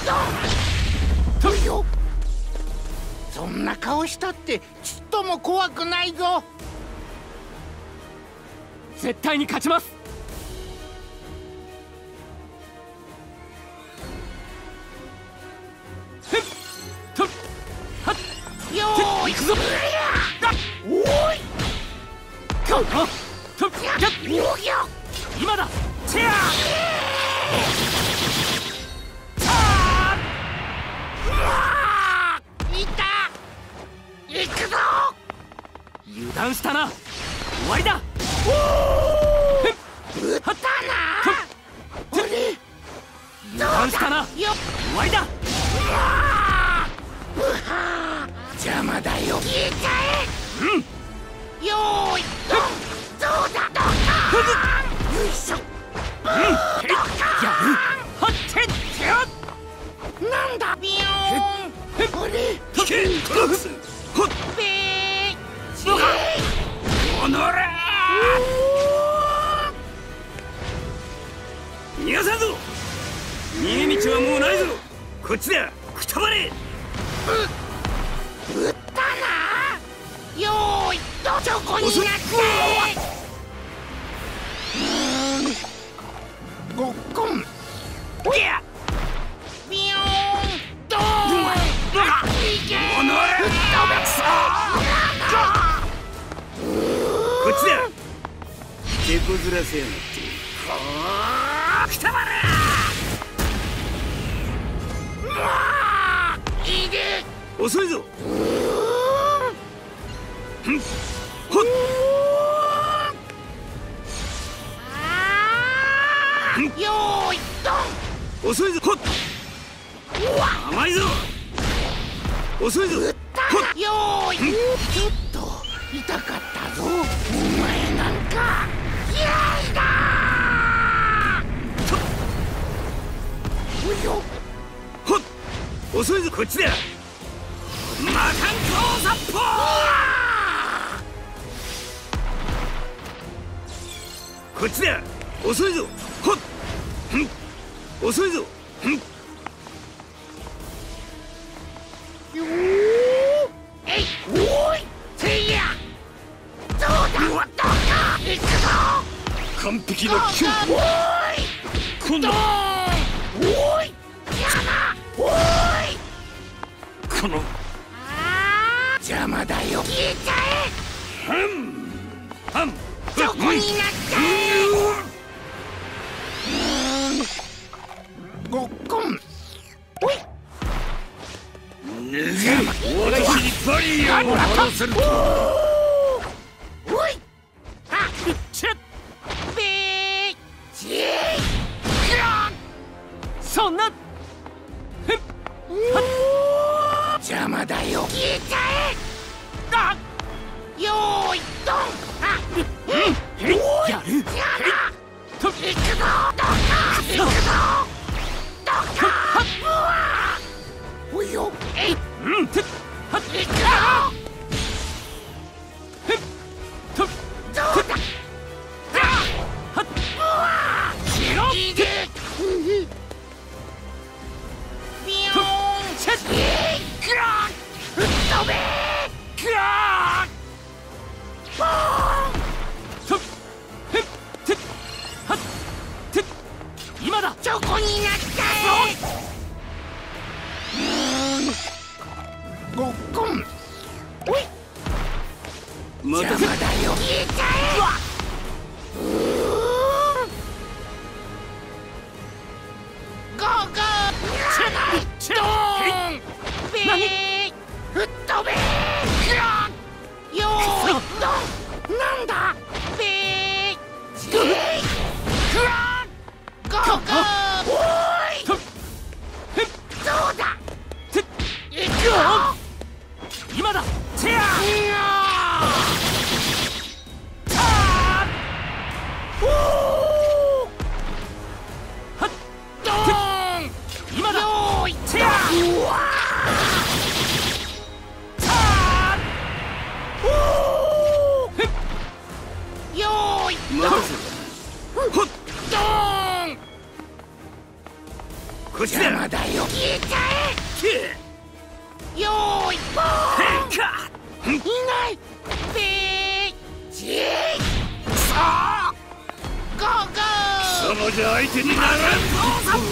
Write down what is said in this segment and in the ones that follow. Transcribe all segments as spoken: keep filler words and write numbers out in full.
ドンとよ。そんな顔したってちっとも怖くないぞ。 絶対に勝ちます。 よーい、行くぞ。おい。 今だ。チェア。 いた。行くぞ。 油断したな。終わりだ。 撃ったな。 油断したな。終わりだ。 邪魔だよ。消えちゃえ。 うん。 よーい、ドン。そうだ、ドカーン。よいしょ。 うん。やる。はっけ。 なんだ、ビヨーン。これ。 引け。ほっ。 べー。ちどか。おのれ。逃がさんぞ。逃げ道はもうないぞ。こっちだ。くたばれ。 撃ったな。よーい、どちょこになって。ごっこん。おや。ビヨーン。ドーン。いけ。 おのれ。こっちだ。手こずらせやがって。くたばれ。 いいで。 遅いぞ。ほっ。 よーい、ドン。 遅いぞ。ほっ。甘いぞ。遅いぞ。 撃ったな。よーい。ちょっと痛かったぞ。お前なんか嫌いだ。およ。 ほっ。遅いぞ。こっちだ。魔漢光殺法。こっちだ。遅いぞ。ほっ。遅いぞ。 よーえい。おい。せいや。どうだ。どうか。行くぞ。 完璧なキュン。 おい。 今度。 おい。やだ。おい。 この。 邪魔だよ。消えちゃえ。 はん。はん。 そこになっちゃえ。ごっこん。おい。 脱げ。私にバリアを張らせると。 おい。あ。 チェッ。 べー。ちえ。 そんな。 邪魔だよ。消えちゃえ。 あ。 よーい、ドン。あ。 うん。 おい。 やる。 やだ。行くぞ。ドカー。行くぞ。ドカー。うわ。おいよ。えい。 うん。て。はっ。 行くぞ。 へっ。と。 どうだ。 はっ。 うわ。 しろ。 いいで。ビヨーン。 チェッ。 えい。くらー。吹っ飛べー。 くらボーン。 と。へっ。て。はっ。て。今だ。 チョコになっちゃえ。ごっこん。おい。 またせ。 邪魔だよ。消えちゃえ。うーん。ゴーゴー。 チェッ。 ドーン。べー。吹っ飛べー。よーい、ドン。なんだ。べー。ちー。くらー。ゴーゴー。おーい。どうだ。行くよ。 今だ。チェア。 おお。 はっ。 ドーン。 今だ。 よーい、チェア。うわー。よーい、ドン。 任せろ。ほっ。 ドーン。 こっちだ。 邪魔だよ。消えいないピーチーくそーゴーゴーそのじゃ相手にならんぞサッ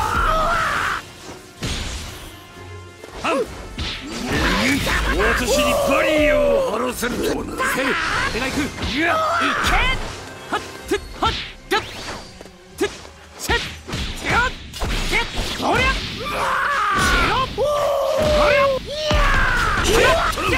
ポー私にバリアを張らせるとはな。 セル、俺が行く。いや、行け。はっ、てっ、はっ、てっ、てっ、せっ、てやっ、てっ、こりゃ。しろ。こりゃ。いや。いや。いや。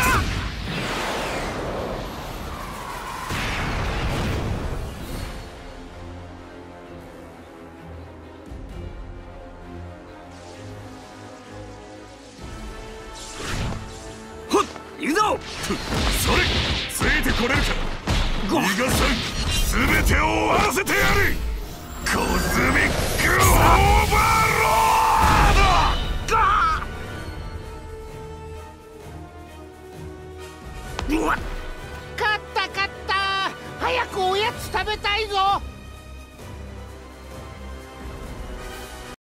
行くぞ。 それ、ついてこれるか。逃がさん、すべてを終わらせてやる。コズミックオーバーロード。 勝った勝った早くおやつ食べたいぞ